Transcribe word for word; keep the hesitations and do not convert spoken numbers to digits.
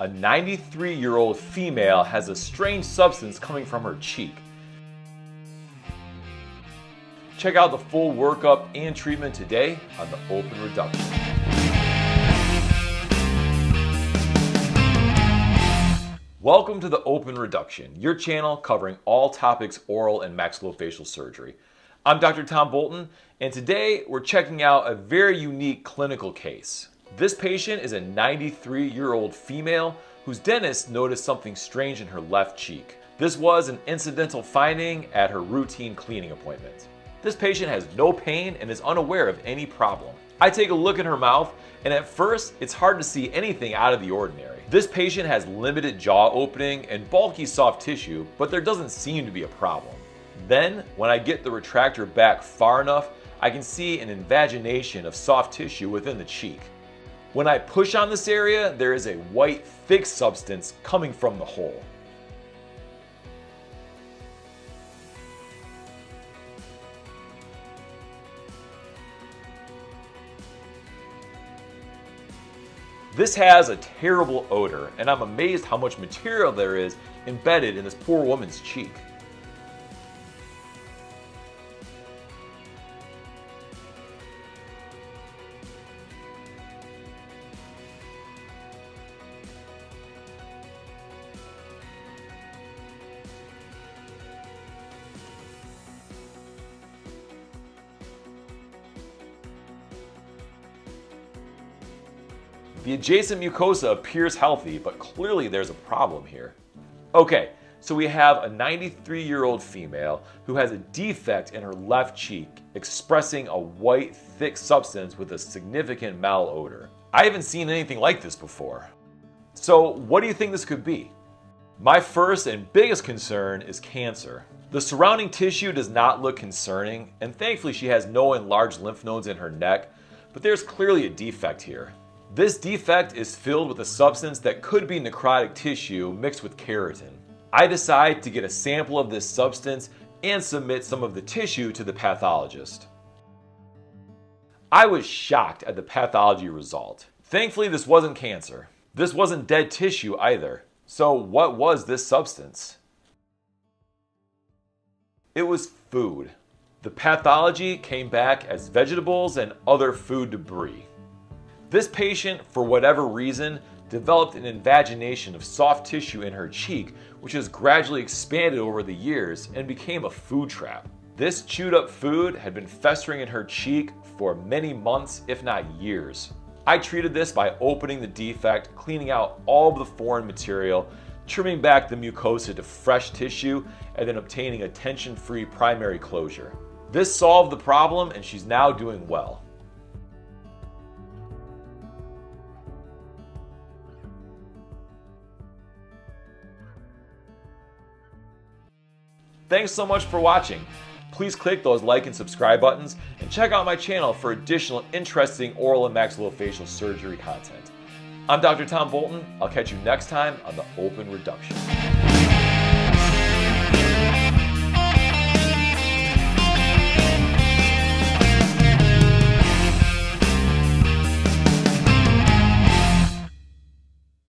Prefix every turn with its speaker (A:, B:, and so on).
A: a ninety-three-year-old female has a strange substance coming from her cheek. Check out the full workup and treatment today on the open reduction. Welcome to the Open Reduction, your channel covering all topics oral and maxillofacial surgery. I'm Doctor Tom Bolten, and today we're checking out a very unique clinical case. This patient is a ninety-three-year-old female whose dentist noticed something strange in her left cheek. This was an incidental finding at her routine cleaning appointment. This patient has no pain and is unaware of any problem. I take a look at her mouth, and at first, it's hard to see anything out of the ordinary. This patient has limited jaw opening and bulky soft tissue, but there doesn't seem to be a problem. Then, when I get the retractor back far enough, I can see an invagination of soft tissue within the cheek. When I push on this area, there is a white, thick substance coming from the hole. This has a terrible odor, and I'm amazed how much material there is embedded in this poor woman's cheek. The adjacent mucosa appears healthy, but clearly there's a problem here. Okay, so we have a ninety-three-year-old female who has a defect in her left cheek, expressing a white, thick substance with a significant malodor. I haven't seen anything like this before. So what do you think this could be? My first and biggest concern is cancer. The surrounding tissue does not look concerning, and thankfully she has no enlarged lymph nodes in her neck, but there's clearly a defect here. This defect is filled with a substance that could be necrotic tissue mixed with keratin. I decide to get a sample of this substance and submit some of the tissue to the pathologist. I was shocked at the pathology result. Thankfully, this wasn't cancer. This wasn't dead tissue either. So what was this substance? It was food. The pathology came back as vegetables and other food debris. This patient, for whatever reason, developed an invagination of soft tissue in her cheek, which has gradually expanded over the years and became a food trap. This chewed up food had been festering in her cheek for many months, if not years. I treated this by opening the defect, cleaning out all of the foreign material, trimming back the mucosa to fresh tissue, and then obtaining a tension-free primary closure. This solved the problem, and she's now doing well. Thanks so much for watching. Please click those like and subscribe buttons and check out my channel for additional interesting oral and maxillofacial surgery content. I'm Doctor Tom Bolten. I'll catch you next time on the Open Reduction.